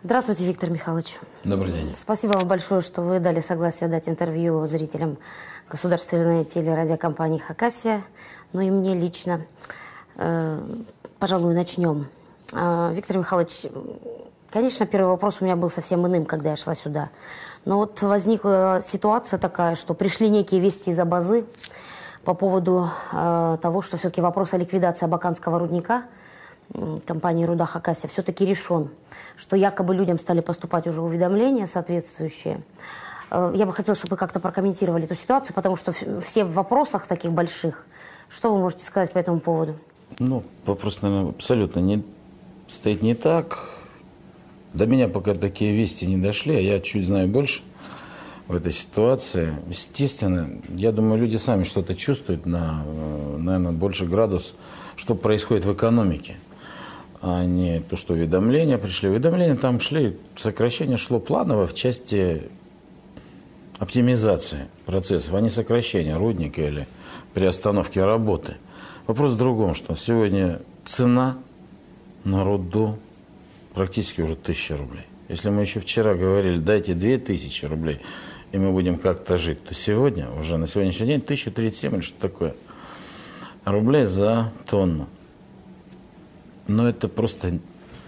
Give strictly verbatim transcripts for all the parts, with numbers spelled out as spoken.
Здравствуйте, Виктор Михайлович. Добрый день. Спасибо вам большое, что вы дали согласие дать интервью зрителям государственной телерадиокомпании «Хакасия». Ну и мне лично. Э, пожалуй, начнем. Э, Виктор Михайлович, конечно, первый вопрос у меня был совсем иным, когда я шла сюда. Но вот возникла ситуация такая, что пришли некие вести из Абазы по поводу э, того, что все-таки вопрос о ликвидации абаканского рудника компании «Руда Хакасия» все-таки решен, что якобы людям стали поступать уже уведомления соответствующие. Я бы хотела, чтобы вы как-то прокомментировали эту ситуацию, потому что все в вопросах таких больших. Что вы можете сказать по этому поводу? Ну, вопрос, наверное, абсолютно не стоит не так. До меня пока такие вести не дошли, а я чуть знаю больше в этой ситуации. Естественно, я думаю, люди сами что-то чувствуют на, наверное, больше градус, что происходит в экономике. А не то, что уведомления пришли. Уведомления там шли, сокращение шло планово в части оптимизации процессов, а не сокращения рудника или приостановки работы. Вопрос в другом, что сегодня цена на руду практически уже тысяча рублей. Если мы еще вчера говорили, дайте две тысячи рублей, и мы будем как-то жить, то сегодня, уже на сегодняшний день, тысяча тридцать семь или что такое рублей за тонну. Но это просто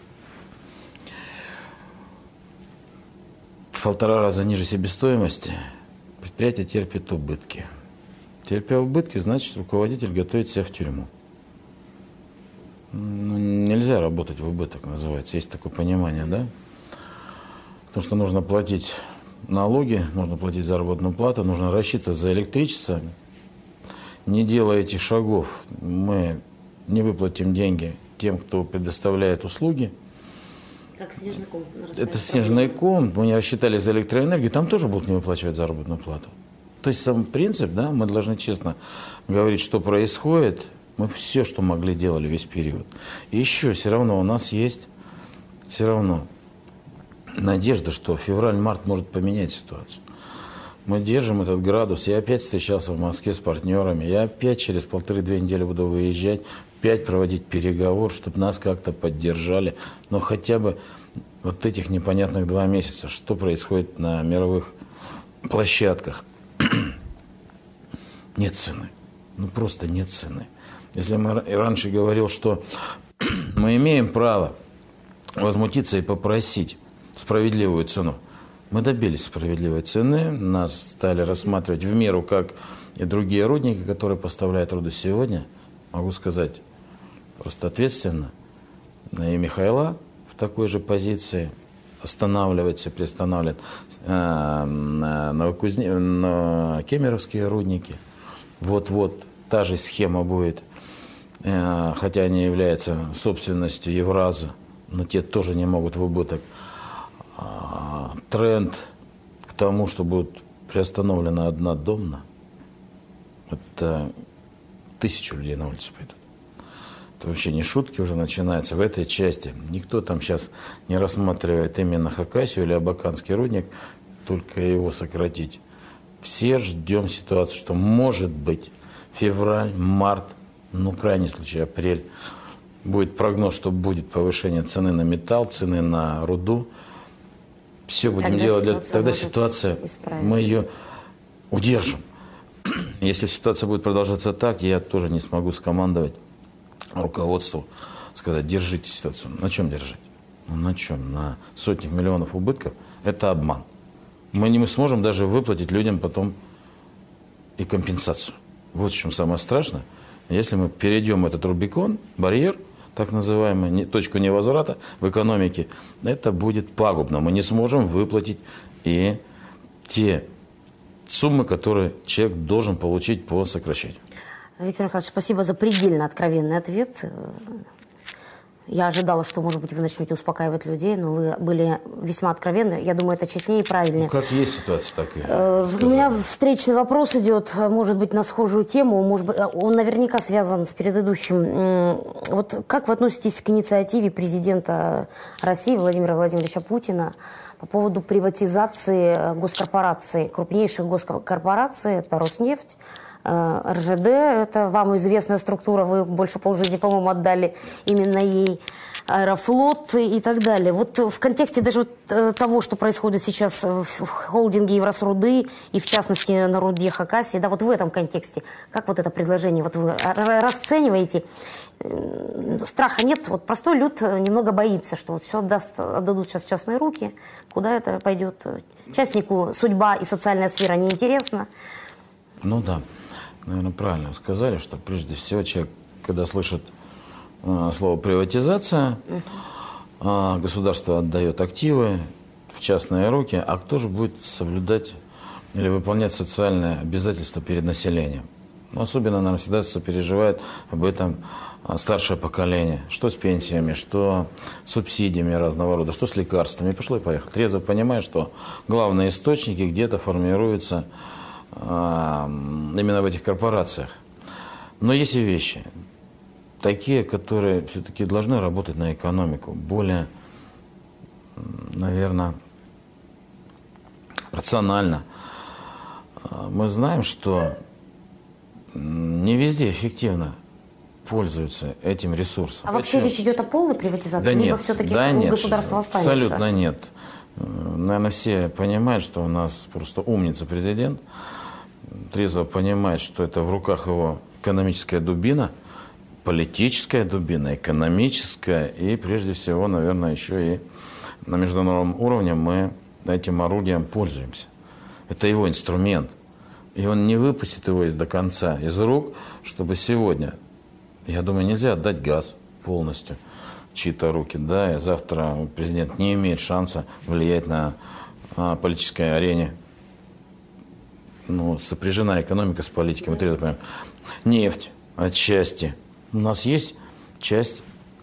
в полтора раза ниже себестоимости. Предприятие терпит убытки. Терпя убытки, значит, руководитель готовит себя в тюрьму. Ну, нельзя работать в убыток, называется. Есть такое понимание, да? Потому что нужно платить налоги, нужно платить заработную плату, нужно рассчитывать за электричество. Не делая этих шагов, мы не выплатим деньги тем, кто предоставляет услуги. Как снежный ком. Это снежный ком. Мы не рассчитали за электроэнергию, там тоже будут не выплачивать заработную плату. То есть сам принцип, да, мы должны честно говорить, что происходит. Мы все, что могли, делали весь период. И еще все равно у нас есть все равно надежда, что февраль-март может поменять ситуацию. Мы держим этот градус. Я опять встречался в Москве с партнерами. Я опять через полторы-две недели буду выезжать, опять проводить переговоры, чтобы нас как-то поддержали. Но хотя бы вот этих непонятных два месяца, что происходит на мировых площадках. Нет цены. Ну просто нет цены. Если мы раньше говорил, что мы имеем право возмутиться и попросить справедливую цену, мы добились справедливой цены, нас стали рассматривать в меру, как и другие рудники, которые поставляют руду сегодня. Могу сказать просто ответственно, и Михайла в такой же позиции останавливается, приостанавливает э, новокузне... на кемеровские рудники. Вот-вот та же схема будет, э, хотя они являются собственностью Евраза, но те тоже не могут в убыток. Тренд к тому, что будет приостановлена однодомно, это тысячу людей на улицу пойдут. Это вообще не шутки уже начинаются в этой части. Никто там сейчас не рассматривает именно Хакасию или абаканский рудник, только его сократить. Все ждем ситуацию, что может быть февраль, март, ну крайний случай апрель, будет прогноз, что будет повышение цены на металл, цены на руду. Все будем тогда делать, для... тогда ситуация, мы ее удержим. Если ситуация будет продолжаться так, я тоже не смогу скомандовать руководству, сказать, держите ситуацию. На чем держать? Ну, на чем? На сотнях миллионов убытков? Это обман. Мы не сможем даже выплатить людям потом и компенсацию. Вот в чем самое страшное. Если мы перейдем этот Рубикон, барьер, так называемую точку невозврата в экономике, это будет пагубно. Мы не сможем выплатить и те суммы, которые человек должен получить по сокращению. Виктор Михайлович, спасибо за предельно откровенный ответ. Я ожидала, что, может быть, вы начнете успокаивать людей, но вы были весьма откровенны. Я думаю, это честнее и правильнее. Ну, как есть ситуация, так и э, У меня встречный вопрос идет, может быть, на схожую тему. Может быть, он наверняка связан с предыдущим. Вот как вы относитесь к инициативе президента России Владимира Владимировича Путина по поводу приватизации госкорпораций, крупнейших госкорпораций, это Роснефть, эр жэ дэ, это вам известная структура, вы больше полжизни, по-моему, отдали именно ей. Аэрофлот и так далее. Вот в контексте даже вот того, что происходит сейчас в холдинге Евросруды и в частности на руде Хакасии, да, вот в этом контексте, как вот это предложение вот вы расцениваете? Страха нет, вот простой люд немного боится, что вот все отдаст, отдадут сейчас в частные руки, куда это пойдет? Частнику судьба и социальная сфера неинтересна. Ну да, наверное, правильно сказали, что прежде всего человек, когда слышит э, слово приватизация, э, государство отдает активы в частные руки, а кто же будет соблюдать или выполнять социальные обязательства перед населением? Ну, особенно, наверное, всегда сопереживает об этом старшее поколение. Что с пенсиями, что с субсидиями разного рода, что с лекарствами. Пошло и поехало. Трезво понимая, что главные источники где-то формируются а, именно в этих корпорациях. Но есть и вещи, такие, которые все-таки должны работать на экономику. Более, наверное, рационально. Мы знаем, что не везде эффективно пользуются этим ресурсом. А вообще речь идет о полной приватизации, да либо нет, все-таки да у нет, государства останется? Абсолютно нет. Наверное, все понимают, что у нас просто умница президент, трезво понимает, что это в руках его экономическая дубина, политическая дубина, экономическая, и прежде всего, наверное, еще и на международном уровне мы этим орудием пользуемся. Это его инструмент. И он не выпустит его до конца из рук, чтобы сегодня, я думаю, нельзя отдать газ полностью в чьи-то руки, да, и завтра президент не имеет шанса влиять на а, политической арене. Ну, сопряжена экономика с политикой. Мы трезво понимаем. Нефть отчасти. У нас есть часть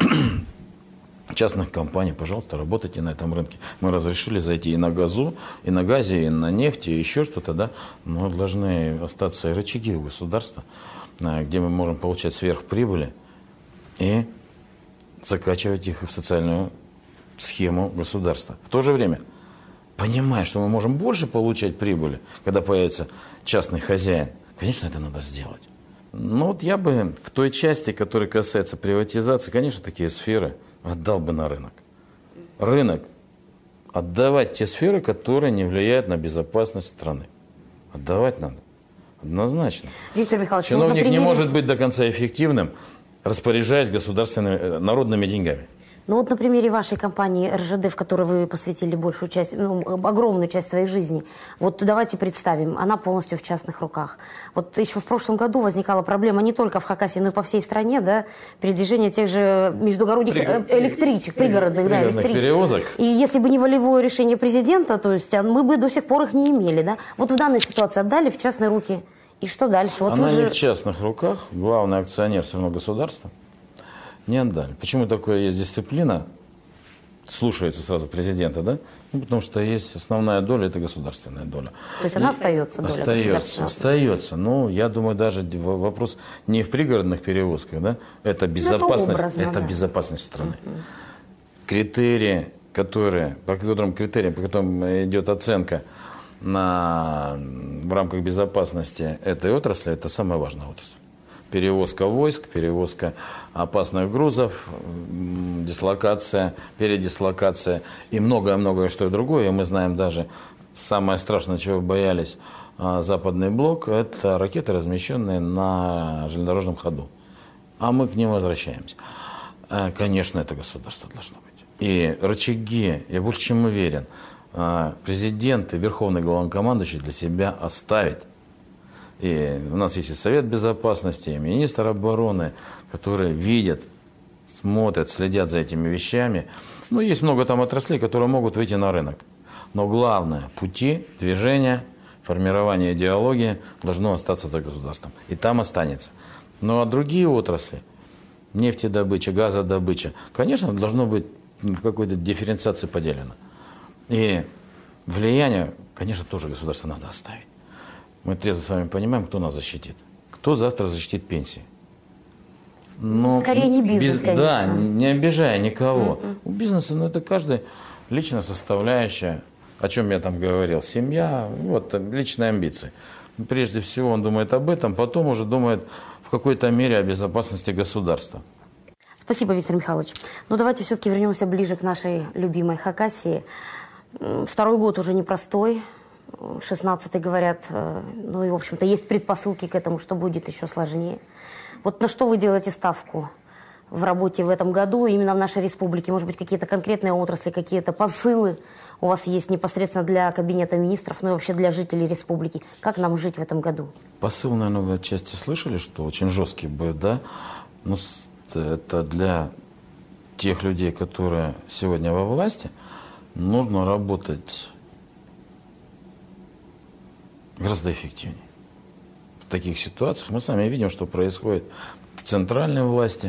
частных компаний, пожалуйста, работайте на этом рынке. Мы разрешили зайти и на газу, и на газе, и на нефти, и еще что-то, да. Но должны остаться и рычаги у государства, где мы можем получать сверхприбыли и закачивать их в социальную схему государства. В то же время, понимая, что мы можем больше получать прибыли, когда появится частный хозяин, конечно, это надо сделать. Но вот я бы в той части, которая касается приватизации, конечно, такие сферы отдал бы на рынок. Рынок. Отдавать те сферы, которые не влияют на безопасность страны. Отдавать надо. Однозначно. Виктор Михайлович, чиновник вот, примере... не может быть до конца эффективным, распоряжаясь государственными, народными деньгами. Ну вот на примере вашей компании эр жэ дэ, в которой вы посвятили большую часть, ну, огромную часть своей жизни, вот давайте представим, она полностью в частных руках. Вот еще в прошлом году возникала проблема не только в Хакасии, но и по всей стране, да, передвижение тех же междугородних Пригор... электричек, пригородных, да, электричек. Перевозок. И если бы не волевое решение президента, то есть мы бы до сих пор их не имели, да. Вот в данной ситуации отдали в частные руки. И что дальше? Вот она вы же... не в частных руках, главный акционер все равно государства. Не отдали. Почему такое есть дисциплина? Слушается сразу президента, да? Ну, потому что есть основная доля, это государственная доля. То есть она остается, доля остается, остается. Ну, я думаю, даже вопрос не в пригородных перевозках, да? Это безопасность, это, образно, это да. безопасность страны. Uh-huh. Критерии, которые, по которым критериям, по которым идет оценка на, в рамках безопасности этой отрасли, это самая важная отрасль. Перевозка войск, перевозка опасных грузов, дислокация, передислокация и многое-многое что и другое. И мы знаем даже самое страшное, чего боялись Западный блок, это ракеты, размещенные на железнодорожном ходу. А мы к ним возвращаемся. Конечно, это государство должно быть. И рычаги, я больше чем уверен, президент и верховный главнокомандующий для себя оставит. И у нас есть и Совет Безопасности, и министр обороны, которые видят, смотрят, следят за этими вещами. Ну, есть много там отраслей, которые могут выйти на рынок. Но главное, пути, движения, формирование идеологии должно остаться за государством. И там останется. Ну, а другие отрасли, нефтедобыча, газодобыча, конечно, должно быть в какой-то дифференциации поделено. И влияние, конечно, тоже государство надо оставить. Мы трезво с вами понимаем, кто нас защитит. Кто завтра защитит пенсии. Но скорее не бизнес, без, конечно. Да, не обижая никого. Mm-hmm. У бизнеса, ну, это каждая личная составляющая, о чем я там говорил. Семья, вот, личные амбиции. Прежде всего он думает об этом, потом уже думает в какой-то мере о безопасности государства. Спасибо, Виктор Михайлович. Но давайте все-таки вернемся ближе к нашей любимой Хакасии. Второй год уже непростой. шестнадцатый, говорят, ну и, в общем-то, есть предпосылки к этому, что будет еще сложнее. Вот на что вы делаете ставку в работе в этом году, именно в нашей республике? Может быть, какие-то конкретные отрасли, какие-то посылы у вас есть непосредственно для Кабинета министров, ну и вообще для жителей республики? Как нам жить в этом году? Посыл, наверное, вы отчасти слышали, что очень жесткий будет, да? Но это для тех людей, которые сегодня во власти, нужно работать гораздо эффективнее. В таких ситуациях мы сами видим, что происходит в центральной власти.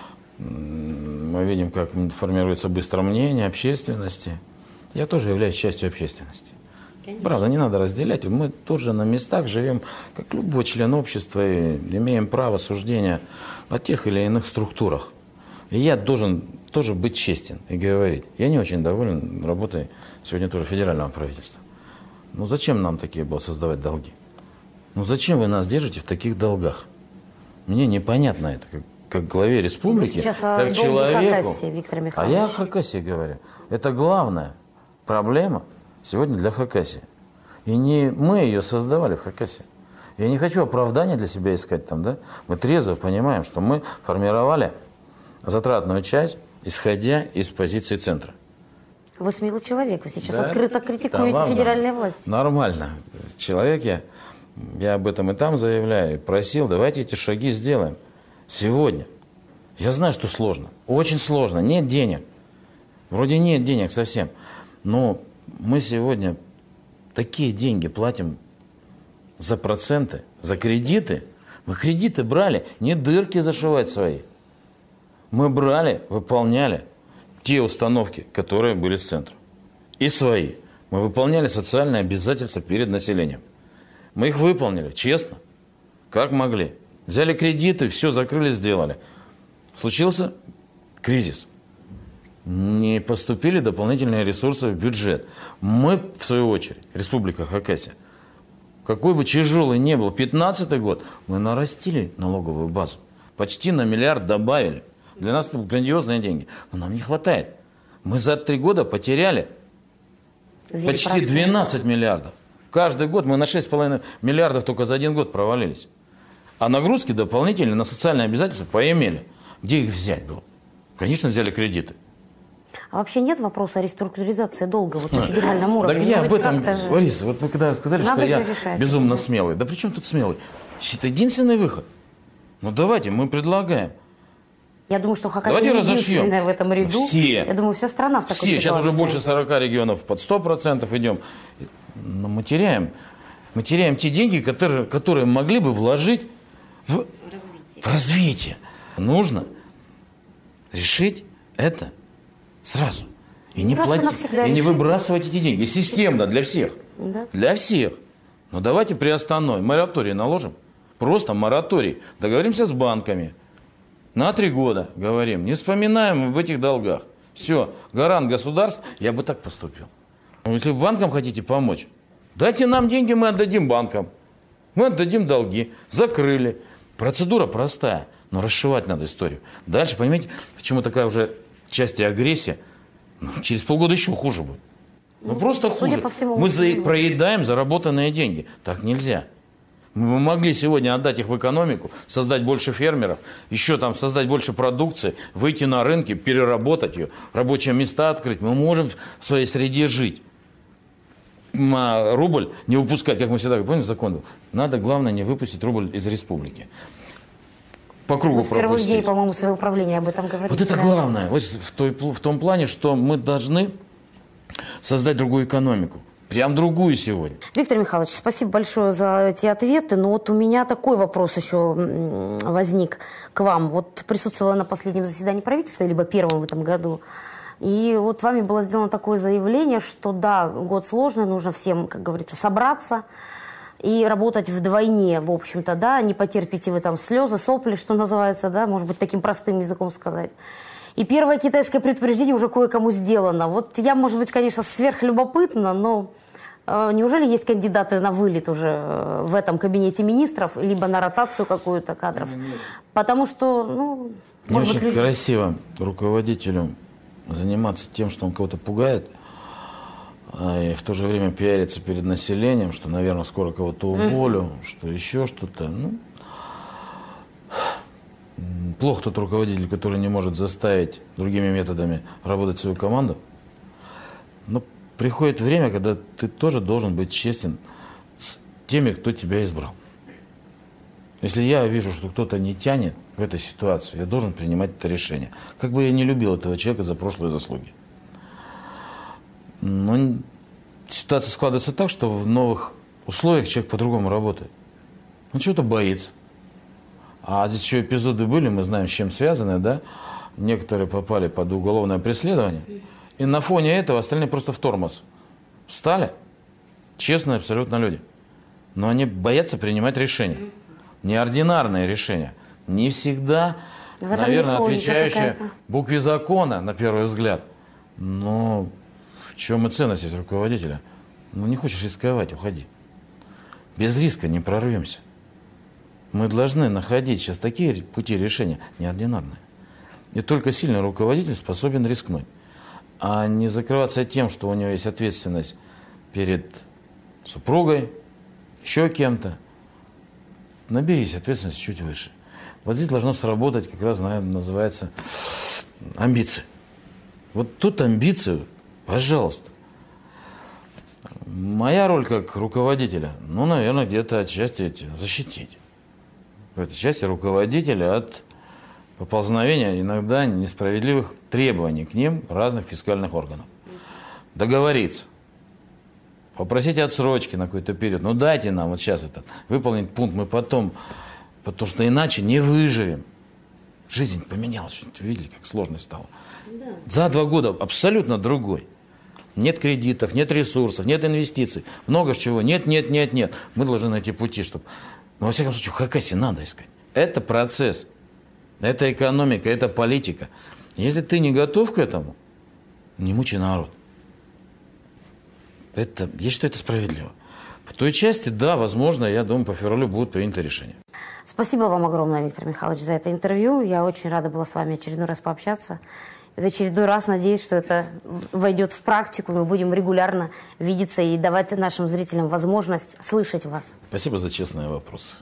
Мы видим, как формируется быстро мнение общественности. Я тоже являюсь частью общественности. Конечно. Правда, не надо разделять. Мы тоже на местах живем, как любой член общества, и имеем право суждения о тех или иных структурах. И я должен тоже быть честен и говорить. Я не очень доволен работой сегодня тоже федерального правительства. Ну зачем нам такие было создавать долги? Ну зачем вы нас держите в таких долгах? Мне непонятно это, как, как главе республики, сейчас как о человеку. Хакасии, Виктор Михайлович. А я о Хакасии говорю. Это главная проблема сегодня для Хакасии. И не мы ее создавали в Хакасии. Я не хочу оправдания для себя искать там, да? Мы трезво понимаем, что мы формировали затратную часть, исходя из позиции центра. Вы смелый человек, вы сейчас Да? открыто критикуете Да, федеральные власти. Нормально. Человек я, я об этом и там заявляю, и просил, давайте эти шаги сделаем. Сегодня. Я знаю, что сложно. Очень сложно. Нет денег. Вроде нет денег совсем. Но мы сегодня такие деньги платим за проценты, за кредиты. Мы кредиты брали, не дырки зашивать свои. Мы брали, выполняли те установки, которые были с центра. И свои. Мы выполняли социальные обязательства перед населением. Мы их выполнили, честно, как могли. Взяли кредиты, все закрыли, сделали. Случился кризис. Не поступили дополнительные ресурсы в бюджет. Мы, в свою очередь, Республика Хакасия, какой бы тяжелый ни был пятнадцатый год, мы нарастили налоговую базу. Почти на миллиард добавили. Для нас это грандиозные деньги. Но нам не хватает. Мы за три года потеряли почти двенадцать миллиардов. Каждый год мы на шесть с половиной миллиардов только за один год провалились. А нагрузки дополнительные на социальные обязательства поимели. Где их взять было? Конечно, взяли кредиты. А вообще нет вопроса о реструктуризации долга вот на федеральном уровне? Так я ну, об этом, же... Борис, вот вы когда сказали, Надо что я решать. безумно смелый. Да при чем тут смелый? Это единственный выход. Ну давайте, мы предлагаем. Я думаю, что Хакасия не единственная в этом ряду. Все. Я думаю, вся страна в такой Все. ситуации. Сейчас уже больше сорока регионов под сто процентов идем. Но мы теряем. Мы теряем те деньги, которые, которые могли бы вложить в, в развитие. в развитие. Нужно решить это сразу. И не, платить, и не выбрасывать эти деньги. Системно для всех. Да. Для всех. Но давайте приостановим. Мораторий наложим. Просто мораторий. Договоримся с банками. На три года, говорим, не вспоминаем об этих долгах. Все, гарант государств, я бы так поступил. Если вы банкам хотите помочь, дайте нам деньги, мы отдадим банкам. Мы отдадим долги. Закрыли. Процедура простая, но расшивать надо историю. Дальше, понимаете, почему такая уже часть и агрессия? Ну, через полгода еще хуже будет. Ну, ну просто хуже. По всему, мы за... проедаем заработанные деньги. Так нельзя. Мы могли сегодня отдать их в экономику, создать больше фермеров, еще там создать больше продукции, выйти на рынки, переработать ее, рабочие места открыть. Мы можем в своей среде жить. А рубль не выпускать, как мы всегда говорим, помните закон был? Надо, главное, не выпустить рубль из республики. По кругу пропустить. С первых дней, по-моему, своего управления об этом говорите. Вот это да? Главное. В, той, в том плане, что мы должны создать другую экономику. Прям другую сегодня. Виктор Михайлович, спасибо большое за эти ответы. Но вот у меня такой вопрос еще возник к вам. Вот присутствовала на последнем заседании правительства, либо первом в этом году. И вот вами было сделано такое заявление, что да, год сложный, нужно всем, как говорится, собраться и работать вдвойне, в общем-то, да. Не потерпите вы там слезы, сопли, что называется, да, может быть, таким простым языком сказать. И первое китайское предупреждение уже кое-кому сделано. Вот я, может быть, конечно, сверхлюбопытна, но э, неужели есть кандидаты на вылет уже э, в этом кабинете министров, либо на ротацию какую-то кадров? Нет. Потому что, ну, Не очень люди... красиво руководителю заниматься тем, что он кого-то пугает, и в то же время пиариться перед населением, что, наверное, скоро кого-то уволю, mm-hmm. что еще что-то. Ну, плохо тот руководитель, который не может заставить другими методами работать свою команду. Но приходит время, когда ты тоже должен быть честен с теми, кто тебя избрал. Если я вижу, что кто-то не тянет в этой ситуации, я должен принимать это решение. Как бы я не любил этого человека за прошлые заслуги. Но ситуация складывается так, что в новых условиях человек по-другому работает. Он чего-то боится. А здесь еще эпизоды были, мы знаем, с чем связаны, да? Некоторые попали под уголовное преследование. И на фоне этого остальные просто в тормоз встали. Честные абсолютно люди. Но они боятся принимать решения. Неординарные решения. Не всегда, наверное, отвечающие букве закона, на первый взгляд. Но в чем и ценность есть руководителя? Ну, не хочешь рисковать, уходи. Без риска не прорвемся. Мы должны находить сейчас такие пути решения неординарные. И только сильный руководитель способен рискнуть. А не закрываться тем, что у него есть ответственность перед супругой, еще кем-то. Наберись ответственности чуть выше. Вот здесь должно сработать, как раз, наверное, называется амбиции. Вот тут амбицию, пожалуйста. Моя роль как руководителя, ну, наверное, где-то отчасти эти, защитить. В этой части руководителя от поползновения иногда несправедливых требований к ним разных фискальных органов. Договориться. Попросите отсрочки на какой-то период. Ну дайте нам вот сейчас это, выполнить пункт, мы потом, потому что иначе не выживем. Жизнь поменялась, видели, как сложно стало. Да. За два года абсолютно другой. Нет кредитов, нет ресурсов, нет инвестиций. Много чего. Нет, нет, нет, нет. Мы должны найти пути, чтобы... Но, во всяком случае, в Хакасии надо искать. Это процесс. Это экономика, это политика. Если ты не готов к этому, не мучай народ. Это, я считаю, это справедливо. В той части, да, возможно, я думаю, по февралю будут приняты решения. Спасибо вам огромное, Виктор Михайлович, за это интервью. Я очень рада была с вами очередной раз пообщаться. И в очередной раз надеюсь, что это войдет в практику. Мы будем регулярно видеться и давать нашим зрителям возможность слышать вас. Спасибо за честные вопросы.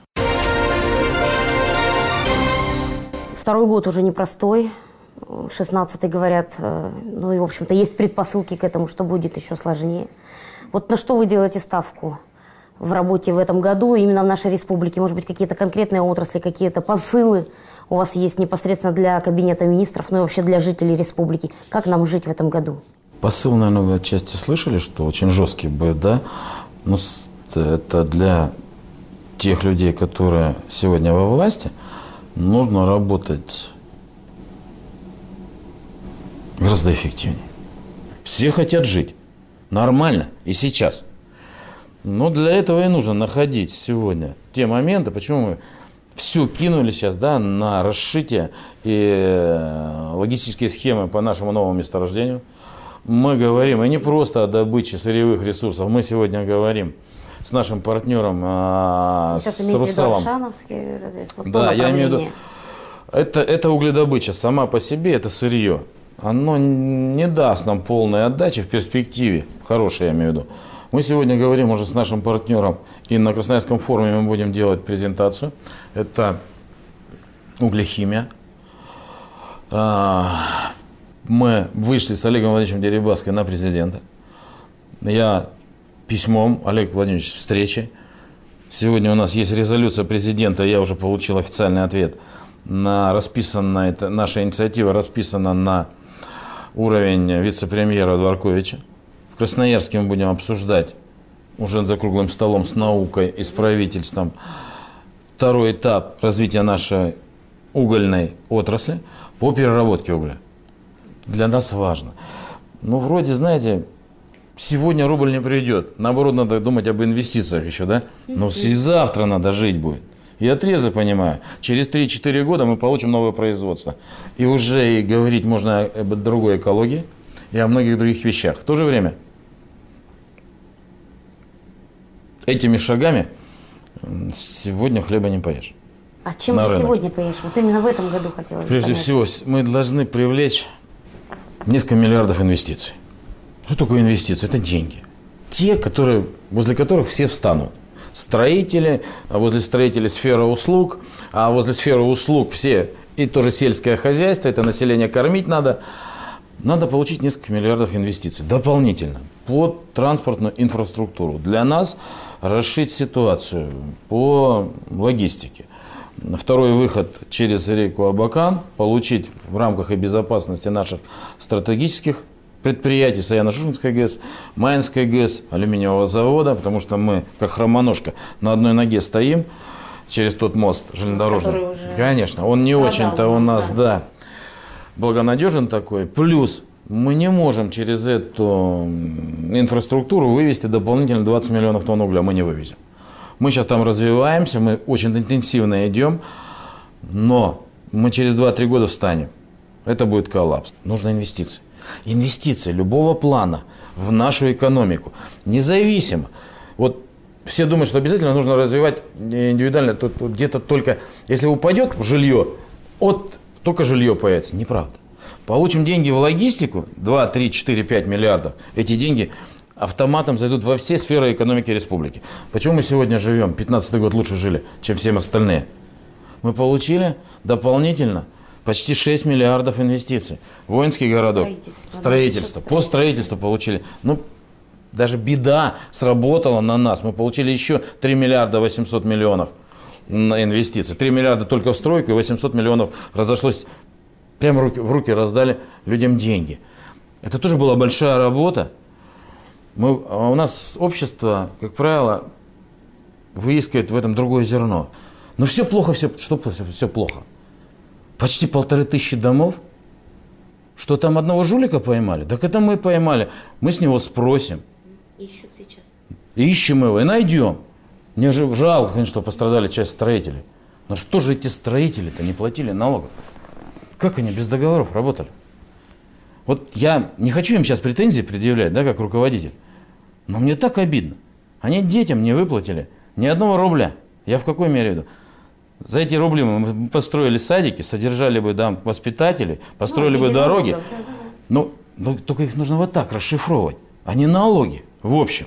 Второй год уже непростой. шестнадцатый, говорят, ну и, в общем-то, есть предпосылки к этому, что будет еще сложнее. Вот на что вы делаете ставку в работе в этом году, именно в нашей республике? Может быть, какие-то конкретные отрасли, какие-то посылы у вас есть непосредственно для кабинета министров, ну и вообще для жителей республики? Как нам жить в этом году? Посыл, наверное, вы отчасти слышали, что очень жесткий будет, да? Но это для тех людей, которые сегодня во власти, нужно работать гораздо эффективнее. Все хотят жить нормально и сейчас. Но для этого и нужно находить сегодня те моменты, почему мы все кинули сейчас, да, на расшитие и логистические схемы по нашему новому месторождению. Мы говорим и не просто о добыче сырьевых ресурсов, мы сегодня говорим с нашим партнером, а, с Русалом. Вот да, я имею в виду, это, это угледобыча сама по себе, это сырье. Оно не даст нам полной отдачи в перспективе, хорошей, я имею в виду. Мы сегодня говорим уже с нашим партнером, и на Красноярском форуме мы будем делать презентацию. Это углехимия. Мы вышли с Олегом Владимировичем Дерибаской на президента. Я письмом, Олег Владимирович, встречи. Сегодня у нас есть резолюция президента, я уже получил официальный ответ. На расписанная, это, наша инициатива расписана на уровень вице-премьера Дворковича. В Красноярске мы будем обсуждать уже за круглым столом с наукой и с правительством второй этап развития нашей угольной отрасли по переработке угля. Для нас важно. Ну, вроде, знаете, сегодня рубль не придет. Наоборот, надо думать об инвестициях еще, да? Но и завтра надо жить будет. Я трезво понимаю, через три-четыре года мы получим новое производство. И уже и говорить можно о другой экологии и о многих других вещах. В то же время этими шагами сегодня хлеба не поешь. А чем же сегодня поешь? Вот именно в этом году хотелось бы Прежде понять. всего, мы должны привлечь несколько миллиардов инвестиций. Что такое инвестиции? Это деньги. Те, которые, возле которых все встанут. Строители, а возле строителей сфера услуг, а возле сферы услуг все, и тоже сельское хозяйство, это население кормить надо. Надо получить несколько миллиардов инвестиций дополнительно под транспортную инфраструктуру. Для нас расширить ситуацию по логистике. Второй выход через реку Абакан, получить в рамках и безопасности наших стратегических предприятий, Саяно-Шушенская ГЭС, Маинская ГЭС, алюминиевого завода, потому что мы, как хромоножка, на одной ноге стоим через тот мост железнодорожный. Конечно, он не очень-то у нас, да, благонадежен такой. Плюс мы не можем через эту инфраструктуру вывести дополнительно двадцать миллионов тонн угля. Мы не вывезем. Мы сейчас там развиваемся, мы очень интенсивно идем, но мы через два-три года встанем. Это будет коллапс. Нужны инвестиции. Инвестиции любого плана в нашу экономику. Независимо. Вот все думают, что обязательно нужно развивать индивидуально. Тут где-то только, если упадет жилье, от, только жилье появится. Неправда. Получим деньги в логистику, два, три, четыре, пять миллиардов. Эти деньги автоматом зайдут во все сферы экономики республики. Почему мы сегодня живем? пятнадцатый год лучше жили, чем все остальные. Мы получили дополнительно почти шесть миллиардов инвестиций. Воинский городок, строительство, строительство. По строительству получили. Ну, даже беда сработала на нас. Мы получили еще три миллиарда восемьсот миллионов на инвестиции. три миллиарда только в стройку, и восемьсот миллионов разошлось, прямо в руки, в руки раздали людям деньги. Это тоже была большая работа. Мы, у нас общество, как правило, выискивает в этом другое зерно. Но все плохо, все, что все, все плохо. Почти полторы тысячи домов. Что там одного жулика поймали? Так это мы поймали. Мы с него спросим. Ищут сейчас. Ищем его и найдем. Мне же жалко, конечно, что пострадали часть строителей. Но что же эти строители-то не платили налогов? Как они без договоров работали? Вот я не хочу им сейчас претензии предъявлять, да, как руководитель. Но мне так обидно. Они детям не выплатили ни одного рубля. Я в какой мере веду? За эти рубли мы построили садики, содержали бы там воспитателей, построили ну, бы дороги. Налогов, да, да. Но, но только их нужно вот так расшифровывать, а не налоги в общем.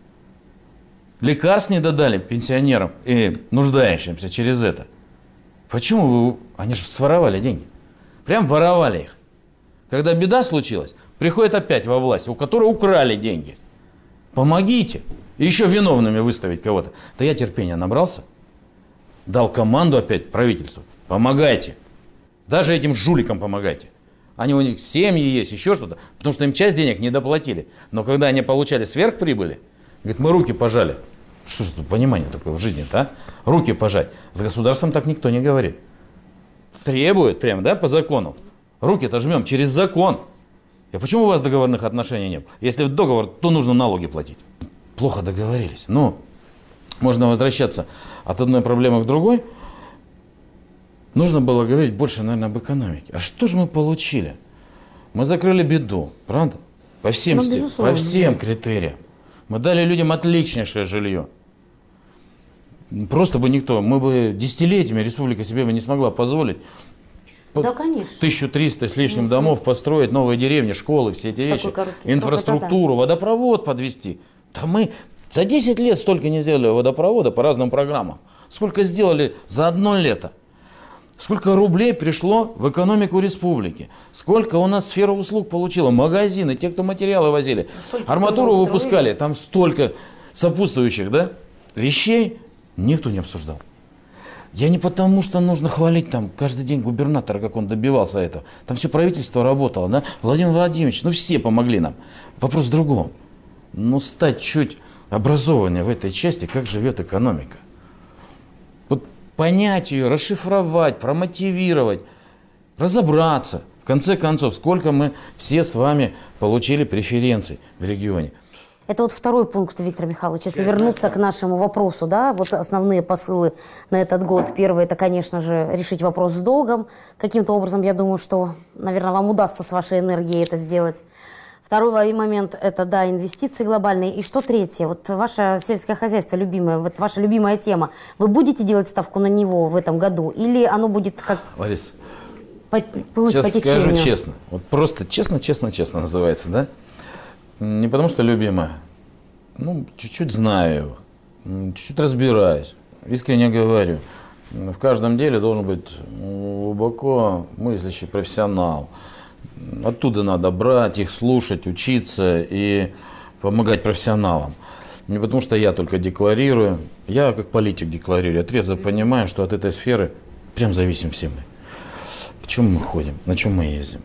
Лекарств не додали пенсионерам и нуждающимся через это. Почему вы... Они же своровали деньги. Прям воровали их. Когда беда случилась, приходят опять во власть, у которой украли деньги. Помогите. И еще виновными выставить кого-то. Да я терпения набрался. Дал команду опять правительству. Помогайте. Даже этим жуликам помогайте. Они у них семьи есть, еще что-то. Потому что им часть денег не доплатили. Но когда они получали сверхприбыли, говорит, мы руки пожали. Что же это понимание такое в жизни-то, а? Руки пожать. С государством так никто не говорит. Требует прямо, да, по закону. Руки-то жмем через закон. И почему у вас договорных отношений нет? Если в договор, то нужно налоги платить. Плохо договорились. Ну, можно возвращаться от одной проблемы к другой. Нужно было говорить больше, наверное, об экономике. А что же мы получили? Мы закрыли беду, правда? По всем, ну, по всем критериям. Мы дали людям отличнейшее жилье. Просто бы никто, мы бы десятилетиями республика себе бы не смогла позволить. Да, конечно. тысяча триста с лишним домов построить, новые деревни, школы, все эти вещи, инфраструктуру, водопровод подвести. Да мы за десять лет столько не сделали водопровода по разным программам. Сколько сделали за одно лето. Сколько рублей пришло в экономику республики. Сколько у нас сфера услуг получила. Магазины, те, кто материалы возили. Сколько арматуру выпускали. Там столько сопутствующих, да, вещей никто не обсуждал. Я не потому, что нужно хвалить там каждый день губернатора, как он добивался этого. Там все правительство работало, да? Владимир Владимирович, ну все помогли нам. Вопрос в другом. Ну, стать чуть образованнее в этой части, как живет экономика. Вот понять ее, расшифровать, промотивировать, разобраться. В конце концов, сколько мы все с вами получили преференций в регионе. Это вот второй пункт, Виктор Михайлович. Если вернуться к нашему вопросу, да, вот основные посылы на этот год. Первый – это, конечно же, решить вопрос с долгом. Каким-то образом, я думаю, что, наверное, вам удастся с вашей энергией это сделать. Второй момент – это, да, инвестиции глобальные. И что третье? Вот ваше сельское хозяйство любимое, вот ваша любимая тема. Вы будете делать ставку на него в этом году? Или оно будет как… Ларис, по, сейчас по течению? скажу честно. Вот просто честно, честно, честно называется, да? Не потому что любимое. Ну, чуть-чуть знаю его, чуть-чуть разбираюсь. Искренне говорю. В каждом деле должен быть глубоко мыслящий профессионал. Оттуда надо брать их, слушать, учиться и помогать профессионалам. Не потому что я только декларирую, я как политик декларирую. Я трезво понимаю, что от этой сферы прям зависим все мы. В чем мы ходим, на чем мы ездим,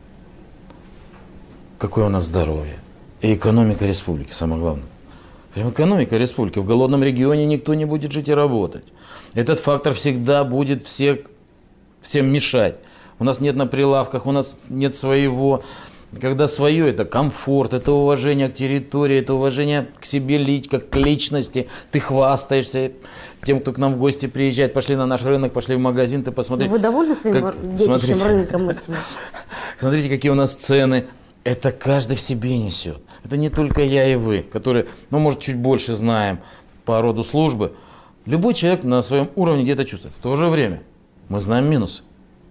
какое у нас здоровье. И экономика республики, самое главное. Прям экономика республики. В голодном регионе никто не будет жить и работать. Этот фактор всегда будет всех, всем мешать. У нас нет на прилавках, у нас нет своего. Когда свое, это комфорт, это уважение к территории, это уважение к себе, как к личности. Ты хвастаешься тем, кто к нам в гости приезжает. Пошли на наш рынок, пошли в магазин, ты посмотри. Вы довольны своим как, детищем, смотрите, рынком этим? Смотрите, какие у нас цены. Это каждый в себе несет. Это не только я и вы, которые, ну, может, чуть больше знаем по роду службы. Любой человек на своем уровне где-то чувствует. В то же время мы знаем минусы,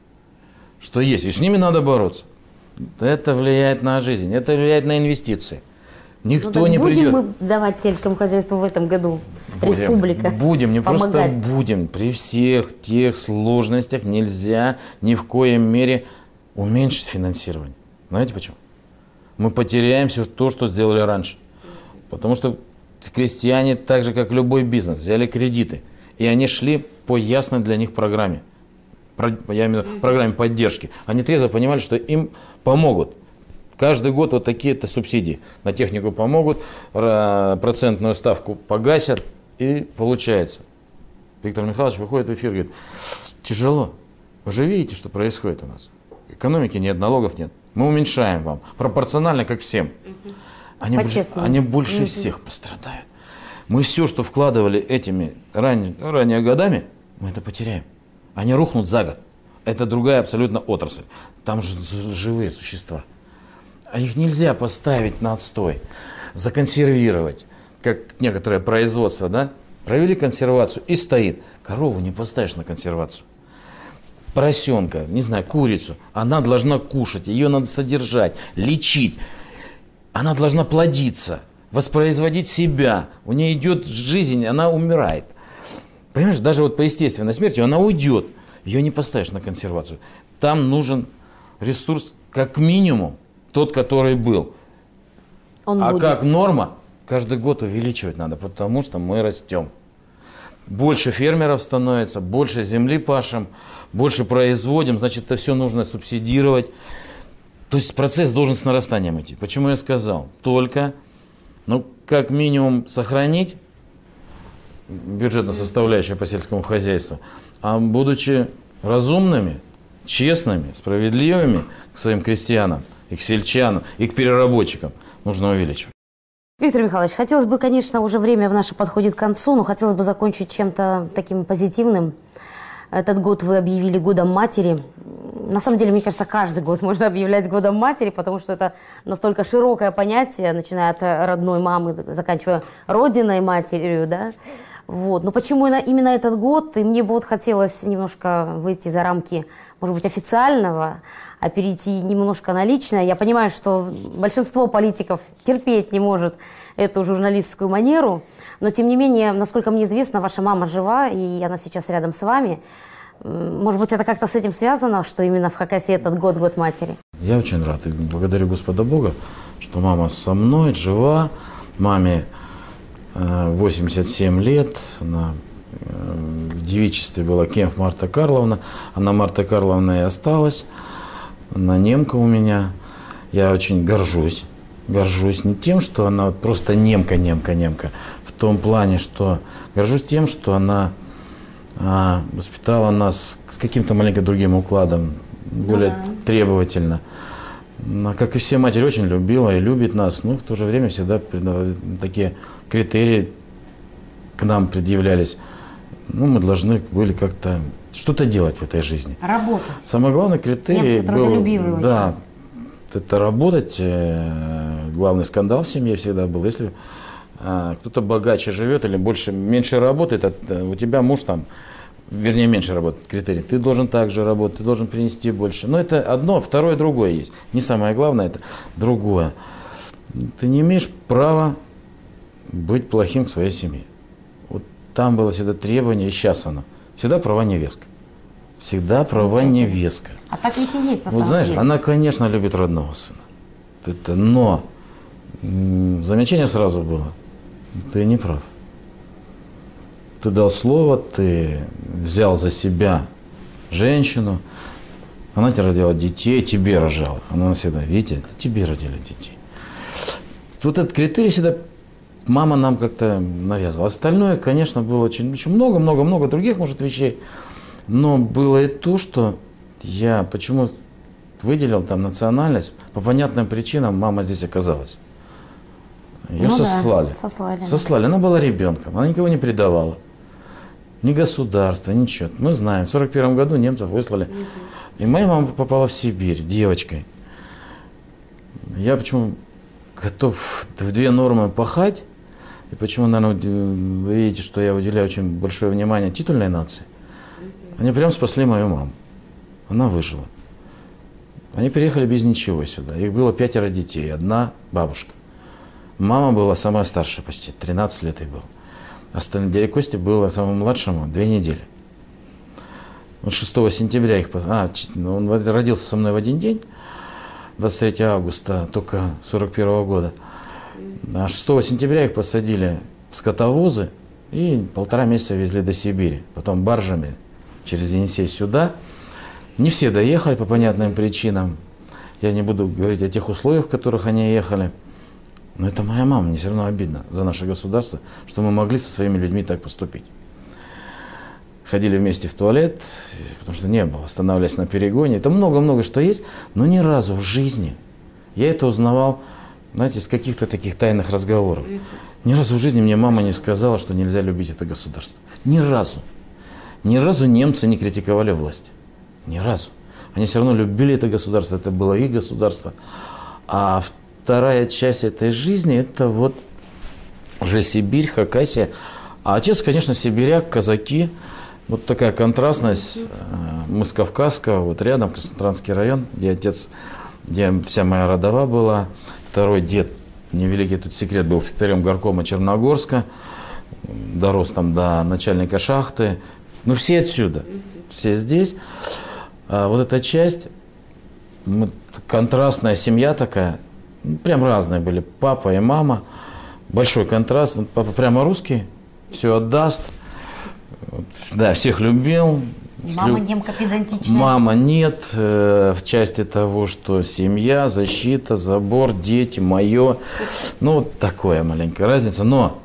что есть, и с ними надо бороться. Это влияет на жизнь, это влияет на инвестиции. Никто ну, не будем придет. Будем мы давать сельскому хозяйству в этом году? Будем, Республика Будем, не помогать. Просто будем. При всех тех сложностях нельзя ни в коем мере уменьшить финансирование. Знаете почему? Мы потеряем все то, что сделали раньше. Потому что крестьяне, так же как любой бизнес, взяли кредиты. И они шли по ясной для них программе. Я имею в виду программе поддержки. Они трезво понимали, что им помогут. Каждый год вот такие-то субсидии. На технику помогут, процентную ставку погасят, и получается. Виктор Михайлович выходит в эфир и говорит, тяжело. Вы же видите, что происходит у нас. Экономики нет, налогов нет. Мы уменьшаем вам. Пропорционально, как всем. Они, больше, они больше всех пострадают. Мы все, что вкладывали этими ран, ранее годами, мы это потеряем. Они рухнут за год. Это другая абсолютно отрасль. Там же живые существа. А их нельзя поставить на отстой, законсервировать, как некоторое производство, да? Провели консервацию и стоит. Корову не поставишь на консервацию. Поросенка, не знаю, курицу, она должна кушать, ее надо содержать, лечить. Она должна плодиться, воспроизводить себя. У нее идет жизнь, она умирает. Понимаешь, даже вот по естественной смерти она уйдет. Ее не поставишь на консервацию. Там нужен ресурс, как минимум, тот, который был. Он а будет. Как норма, каждый год увеличивать надо, потому что мы растем. Больше фермеров становится, больше земли пашем, больше производим, значит, это все нужно субсидировать. То есть процесс должен с нарастанием идти. Почему я сказал? Только, ну, как минимум, сохранить бюджетную составляющую по сельскому хозяйству, а будучи разумными, честными, справедливыми к своим крестьянам, и к сельчанам, и к переработчикам, нужно увеличивать. Виктор Михайлович, хотелось бы, конечно, уже время наше подходит к концу, но хотелось бы закончить чем-то таким позитивным. Этот год вы объявили годом матери. На самом деле, мне кажется, каждый год можно объявлять годом матери, потому что это настолько широкое понятие, начиная от родной мамы, заканчивая родиной, матерью, да. Вот. Но почему именно этот год? И мне бы вот хотелось немножко выйти за рамки, может быть, официального, а перейти немножко на личное. Я понимаю, что большинство политиков терпеть не может эту журналистскую манеру, но, тем не менее, насколько мне известно, ваша мама жива, и она сейчас рядом с вами. Может быть, это как-то с этим связано, что именно в Хакасии этот год, год матери? Я очень рад и благодарю Господа Бога, что мама со мной, жива. Маме восемьдесят семь лет, она в девичестве была Кемф Марта Карловна, она Марта Карловна и осталась, она немка у меня. Я очень горжусь, горжусь не тем, что она просто немка, немка, немка, в том плане, что горжусь тем, что она а, воспитала нас с каким-то маленько другим укладом, более ну, да. требовательно. Она, как и все матери, очень любила и любит нас, но в то же время всегда такие критерии к нам предъявлялись. Ну, мы должны были как-то что-то делать в этой жизни. Самый главный критерий был, да, это работать, главный скандал в семье всегда был. Если а, кто-то богаче живет или больше, меньше работает, а, у тебя муж там, вернее, меньше работает, критерий. Ты должен так же работать, ты должен принести больше. Но это одно, второе, другое есть. Не самое главное, это другое. Ты не имеешь права быть плохим к своей семье. Вот там было всегда требование, и сейчас оно. Всегда права невестка. Всегда права невестка. А так ведь и есть на вот самом знаешь, деле. она, конечно, любит родного сына. Это, но м, замечание сразу было. Ты не прав. Ты дал слово, ты взял за себя женщину. Она тебе родила детей, тебе рожала. Она всегда, Витя, это тебе родили детей. Вот этот критерий всегда мама нам как-то навязывала. Остальное, конечно, было очень много-много-много других, может, вещей. Но было и то, что я почему выделил там национальность, по понятным причинам мама здесь оказалась. Ее ну сослали. Да, сослали. Сослали. Она была ребенком, она никого не предавала. Ни государства, ничего. Мы знаем, в сорок первом году немцев выслали. Угу. И моя мама попала в Сибирь девочкой. Я почему готов в две нормы пахать, и почему, наверное, вы видите, что я уделяю очень большое внимание титульной нации. Они прям спасли мою маму. Она выжила. Они переехали без ничего сюда. Их было пятеро детей, одна бабушка. Мама была самая старшая почти, тринадцать лет ей было. Остальные, дядя Костя было самому младшему две недели. Вот шестого сентября их... А, он родился со мной в один день, двадцать третьего августа, только сорок первого года. А шестого сентября их посадили в скотовозы и полтора месяца везли до Сибири. Потом баржами через Енисей сюда. Не все доехали по понятным причинам. Я не буду говорить о тех условиях, в которых они ехали. Но это моя мама, мне все равно обидно за наше государство, что мы могли со своими людьми так поступить. Ходили вместе в туалет, потому что не было, останавливались на перегоне. Это много-много что есть, но ни разу в жизни я это узнавал, знаете, из каких-то таких тайных разговоров. Ни разу в жизни мне мама не сказала, что нельзя любить это государство. Ни разу. Ни разу немцы не критиковали власть. Ни разу. Они все равно любили это государство, это было их государство. А вторая часть этой жизни, это вот уже Сибирь, Хакасия. А отец, конечно, сибиряк, казаки. Вот такая контрастность. Мы с Кавказского, вот рядом, Краснотранский район, где отец, где вся моя родова была. Второй дед, невеликий тут секрет, был секретарем горкома Черногорска. Дорос там до начальника шахты. Ну, все отсюда, все здесь. А вот эта часть, мы, контрастная семья такая, ну, прям разные были, папа и мама. Большой контраст. Папа прямо русский, все отдаст. Да, всех любил. Мама немка педантичная. Мама нет, э, в части того, что семья, защита, забор, дети, мое. Ну, вот такая маленькая разница. Но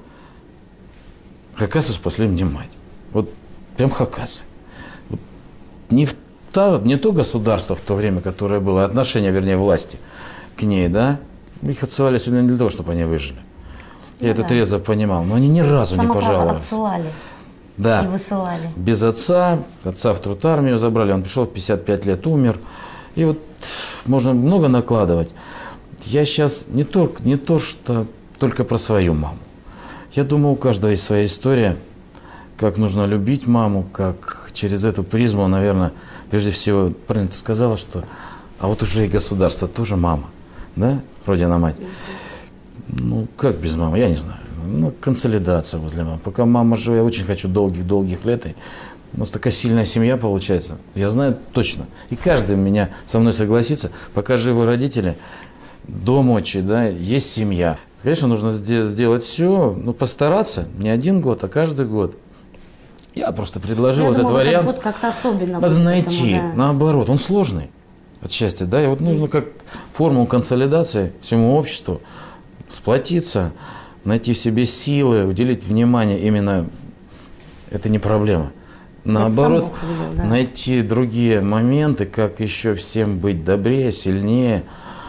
хакасы спасли мне мать. Вот прям хакасы. Вот не, в та, не то государство в то время, которое было, отношение, вернее, власти к ней, да, их отсылали сюда не для того, чтобы они выжили. Я ну, это да. трезво понимал, но они ни разу Сама не пожаловались. Отсылали. Да. И высылали. Без отца, отца в трудармию забрали, он пришел, в пятьдесят пять лет умер. И вот можно много накладывать. Я сейчас не то, не то, что только про свою маму. Я думаю, у каждого есть своя история, как нужно любить маму, как через эту призму, наверное, прежде всего, правильно ты сказала, что а вот уже и государство тоже мама, да, Родина-мать. Ну, как без мамы, я не знаю. Ну, консолидация возле мамы. Пока мама жива, я очень хочу долгих-долгих лет. И у нас такая сильная семья получается. Я знаю точно. И каждый меня со мной согласится. Пока живы родители, до мочи, да, есть семья. Конечно, нужно сделать все, ну, постараться. Не один год, а каждый год. Я просто предложил я этот думала, вариант. Этот год как-то особенно. Надо найти, этому, да. наоборот. Он сложный отчасти, да. И вот нужно как формулу консолидации всему обществу сплотиться, найти в себе силы, уделить внимание именно, это не проблема. Наоборот, видел, да. найти другие моменты, как еще всем быть добрее, сильнее,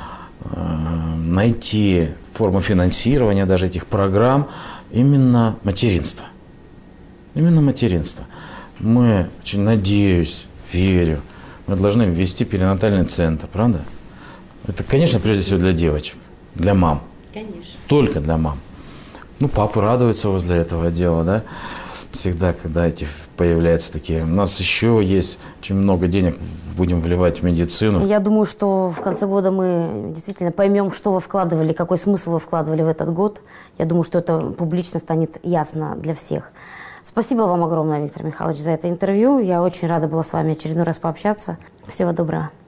найти форму финансирования даже этих программ, именно материнство. Именно материнство. Мы, очень надеюсь, верю, мы должны ввести перинатальный центр, правда? Это, конечно, прежде всего для девочек, для мам. Конечно. Только для мам. Ну, папы радуются возле этого дела, да? Всегда, когда эти появляются такие. У нас еще есть очень много денег, будем вливать в медицину. Я думаю, что в конце года мы действительно поймем, что вы вкладывали, какой смысл вы вкладывали в этот год. Я думаю, что это публично станет ясно для всех. Спасибо вам огромное, Виктор Михайлович, за это интервью. Я очень рада была с вами очередной раз пообщаться. Всего доброго.